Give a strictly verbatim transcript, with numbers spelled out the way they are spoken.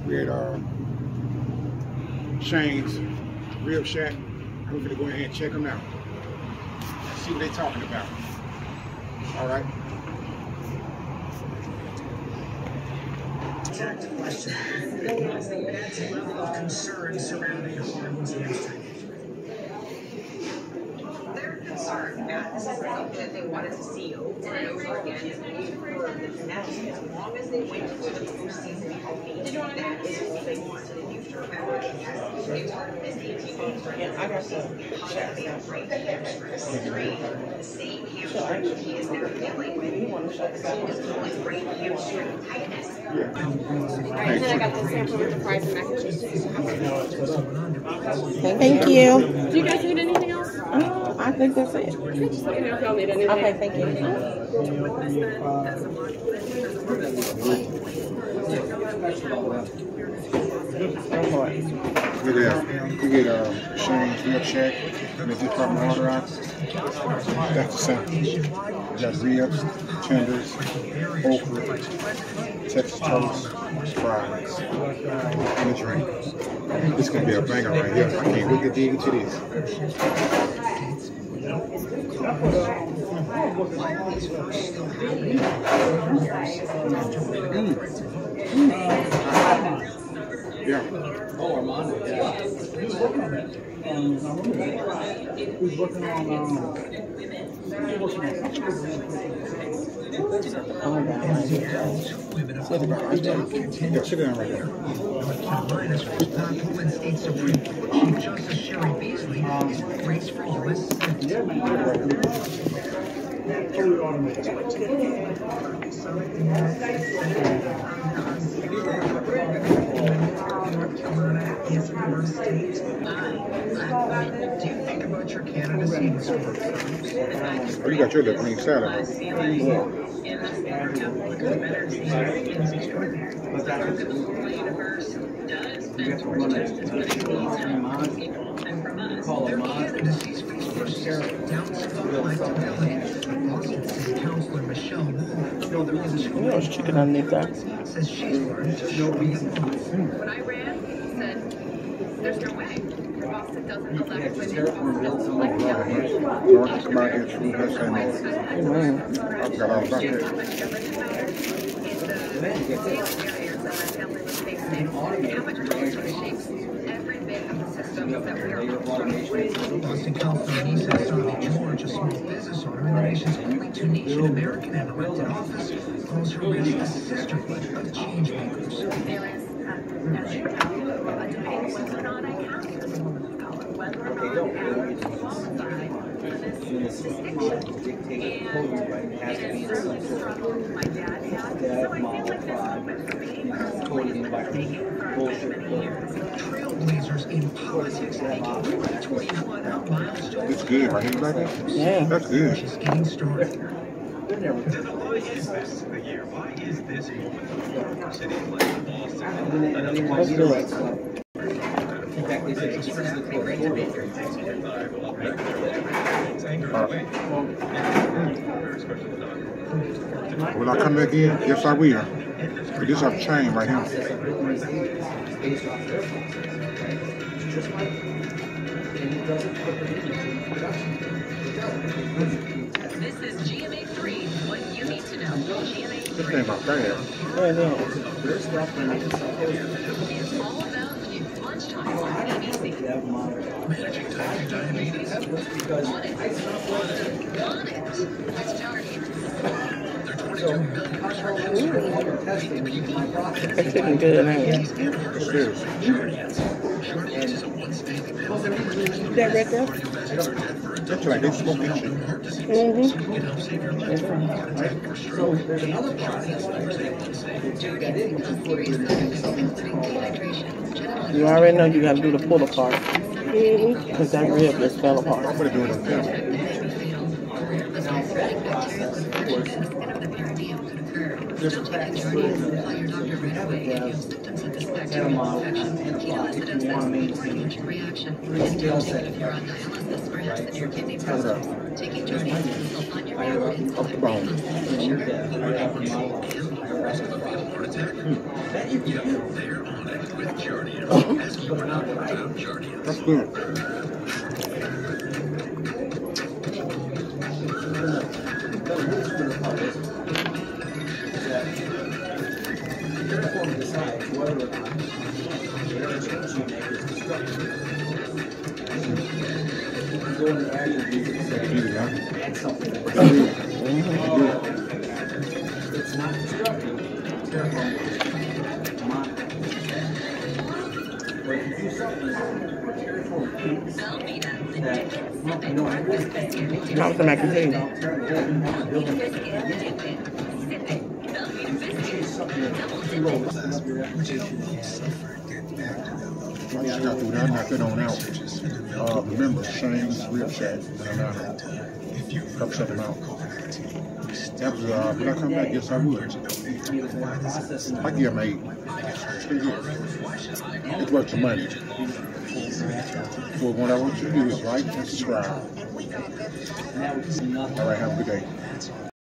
We at uh, Shane's Rib Shack. We're gonna go ahead and check them out. See what they're talking about. All right. Direct question. What's the immense level of concern surrounding Harden's extradition? They're concerned, Matt. This is something that they wanted to see over and over again. And we've heard that the Nets, as long as they wait for the postseason healthy, that is what they wanted. And you should remember that yes, they were missing teams. Yeah, I got some. Possibly a great hamstring. Three, the same hamstring he is now dealing with. Is calling great hamstring tightness. Yeah. Alright, and then I got the sample with the fries and mac and cheese. Thank you. Do you guys need anything else? Uh, I think that's it. Just let me know if y'all need anything. Okay, thank you. We get, we get uh, Shane's Rib Shack, and they just pop my order out. That's the sample. We got ribs, tenders, okra, Texas toast, fries, and a drink. This is gonna be a banger right here. I can't wait to dig into this. Mm. Yeah. Oh, Armando, yeah. He was working on that. And I remember he was working on, um, he was working on Oh, Yeah, sit down right there. North Carolina's first black woman state Supreme Court Chief Justice Sherry Beasley is praised for U S fully automated. North Carolina is your state. What do you think about your candidacy this week? Oh, you got your little green salad. Call him on. Candidacies for his first down spotlight development. Austin City Councilor Michelle Wu, what else chicken underneath that? says she's learned to show reason. When I ran, he said, there's no way. Boston doesn't elect women. Doesn't elect young women. Lord, come out here, true, that's how much. Amen. I forgot all about that. Boston Councilor Anissa Sarli George, a small business owner in the nation's only two-nation American and elected office, calls her race the sisterhood of change makers. There is, as you know, a debate whether or not I have to be a woman of color, whether or not I have to qualify for this distinction. And it is certainly a struggle my dad had. So I feel like this moment for me personally has been taking for many years. Trailblazers in politics making twenty twenty-one a milestone. It's good, right? You like that? Yeah. That's good. Just getting started. Why is this the year? Why is this moment for cities like Boston? Let's do it. In fact, they said this is the Will I come back in? Yes, I will. But this off chain right here. This is G M A three, what you need to know. G M A This three ain't my bad. I know. is all about the new lunchtime on A B C. Managing type two diabetes. On it. On it. With Jardiance. Their twenty-two million prescriptions. That's getting good now. It's serious. Jardiance is a once-daily pill that reduces That right there? That's like they smoke that shit. heart disease. Mm-hmm. So you can help save your life from a heart attack or stroke. There's another product that's able to say, take that in, which is what You already know you gotta do the pull apart. Mm-hmm. Because that rib just fell apart. I'm gonna do it on film. Still taking Jardiance and tell your doctor right away if you have symptoms of this bacterial infection. He knows that it's fast for allergic reaction. And don't think if you're on dialysis, perhaps that your kidney problem. Taking Jardiance can help on your Off the bone. tech? You know, they're on it with Jardiance. Ask your doctor about Jardiance. That's good. Therefore, decides whether or not whatever change you make is constructive. You can go in the attributes and say, add something that's good. It's not destructive. Therefore, monitor. But if you do something for territory peaks that, well, you know, I really can't make it. How was the mac and cheese? I just got through that, knocked it on out. Uh, remember, Shane's Rib Shack in Atlanta. Couple check them out. That was, uh, when I come back, yes, I would. I give them eight. It's pretty good. It's worth the money. Well, what I want you to do is like and subscribe. All right, have a good day.